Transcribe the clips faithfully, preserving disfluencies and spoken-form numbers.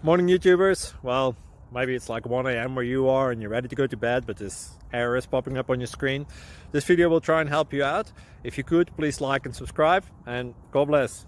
Morning YouTubers. Well, maybe it's like one A M where you are and you're ready to go to bed, but this error is popping up on your screen. This video will try and help you out. If you could, please like and subscribe, and God bless.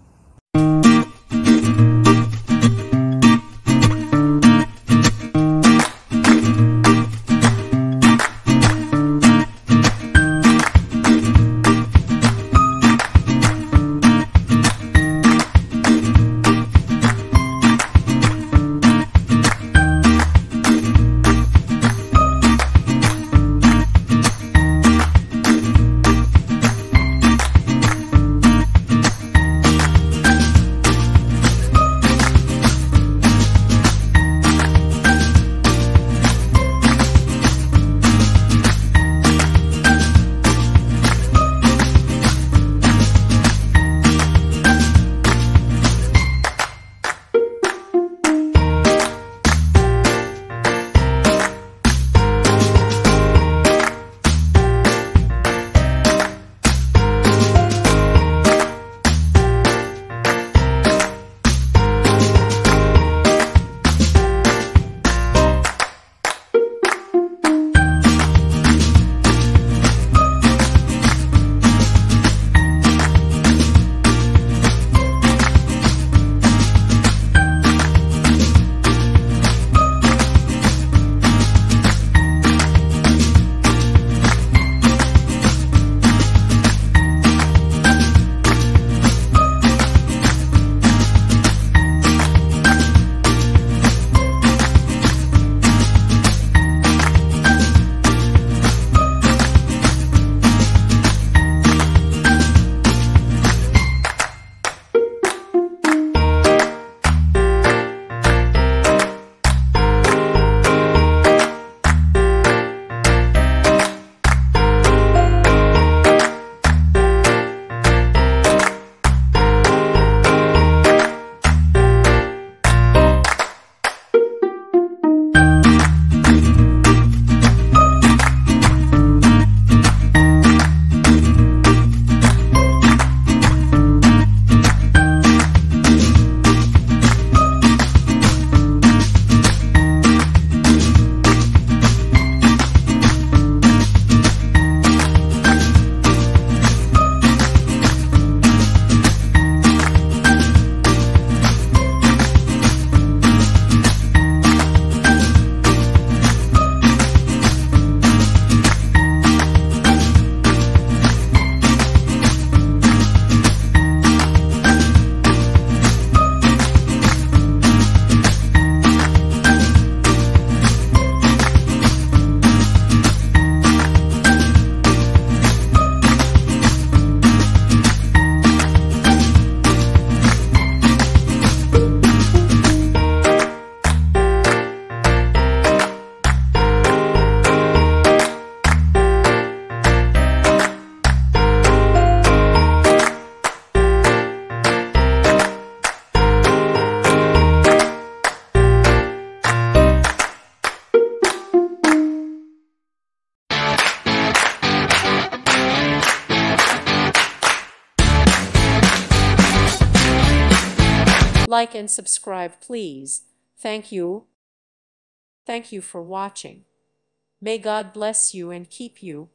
Like and subscribe, please. Thank you. Thank you for watching. May God bless you and keep you.